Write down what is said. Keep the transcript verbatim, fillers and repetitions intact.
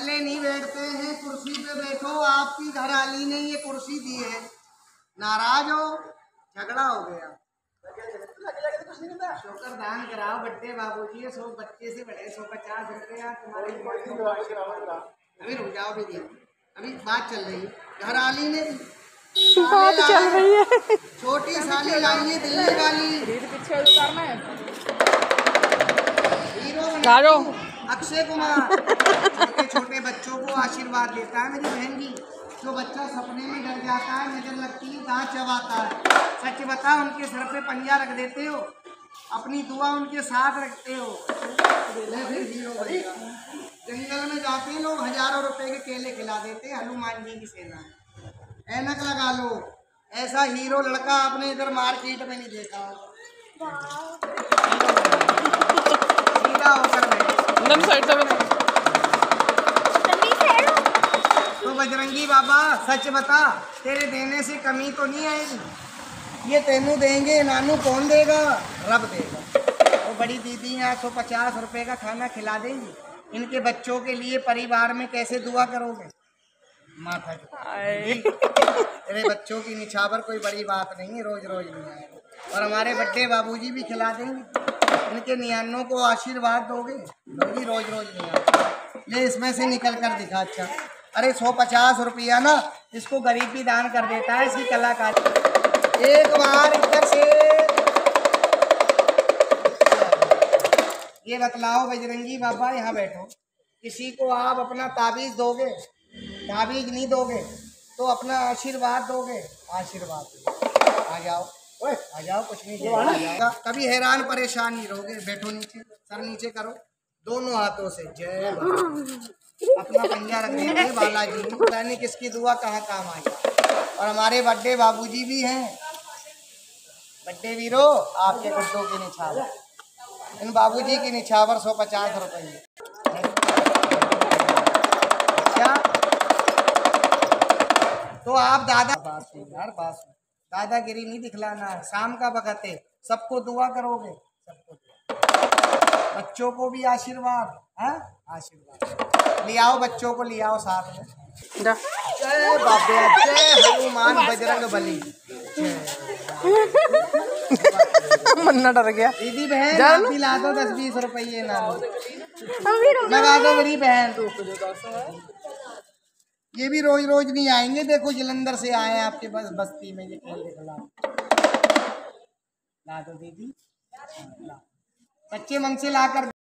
खटले नहीं बैठते हैं, कुर्सी पे बैठो। आपकी घरवाली ने ये कुर्सी दी है, नाराज हो, झगड़ा हो गया। शोकर दान कराओ बड्डे बाबूजी, सौ बच्चे से बड़े सौ पचास रुपया तुम्हारे। अभी रुक जाओ, अभी अभी बात चल रही है। घरवाली ने बात चल रही है। छोटी साली लाई है दिल्ली वाली, हीरो अक्षय कुमार। छोटे छोटे बच्चों को आशीर्वाद देता है मेरी बहन जी। जो बच्चा सपने में डर जाता है, नजर लगती है, दांत चबाता है, सच बता उनके सर पे पंजा रख देते हो, अपनी दुआ उनके साथ रखते हो। जंगल में जाते हैं लोग, हजारों रुपए के केले खिला देते हैं हनुमान जी की सेना। ऐनक लगा लो, ऐसा हीरो लड़का आपने इधर मार्केट में नहीं देखा। सीधा होकर तो बजरंगी बाबा सच बता, तेरे देने से कमी तो नहीं आएगी। ये तेनू देंगे, नानू कौन देगा? रब देगा। वो बड़ी दीदी यहाँ सौ पचास रुपए का खाना खिला देंगी, इनके बच्चों के लिए परिवार में कैसे दुआ करोगे? माथा तेरे बच्चों की निछावर कोई बड़ी बात नहीं है, रोज रोज नहीं आएगा। और हमारे बड्डे बाबूजी भी खिला देंगे, इनके नियानों को आशीर्वाद दोगे, रोज रोज रोज नहीं आएगा। ले इसमें से निकल कर दिखा। अच्छा, अरे सौ पचास रुपया ना, इसको गरीब भी दान कर देता है, इसकी कलाकारी। एक बार इधर से ये बतलाओ बजरंगी बाबा, यहाँ बैठो, किसी को आप अपना ताबीज दोगे, ताबीज नहीं दोगे तो अपना आशीर्वाद दोगे, आशीर्वाद आ जाओ, ओए आ जाओ, कुछ नहीं देगा। कभी हैरान परेशान नहीं रहोगे। बैठो नीचे, सर नीचे करो, दोनों हाथों से जय बाबा, अपना पंजा रख देंगे बालाजी, यानी किसकी दुआ कहाँ काम आई। और हमारे बड्डे बाबूजी भी हैं, बड्डे वीरो, आपके गुड्डों की निछावर, इन बाबूजी की निछावर सौ पचास रुपये। अच्छा, तो आप दादा बात यार बात दादागिरी नहीं दिखलाना है। शाम का वक्त है, सबको दुआ करोगे, सबको बच्चों को भी आशीर्वाद, है आशीर्वाद। ले आओ बच्चों को, ले आओ साथ में। जय बाबा, जय हनुमान बजरंग बली। मन्ना डर गया। दीदी बहन दिला दो दस बीस रुपये ना, लगा दो मेरी बहन। ये भी रोज रोज नहीं आएंगे, देखो जलंधर से आए आपके बस बस्ती में, ये खेल दिखला ला दो दीदी, कच्चे मन से ला कर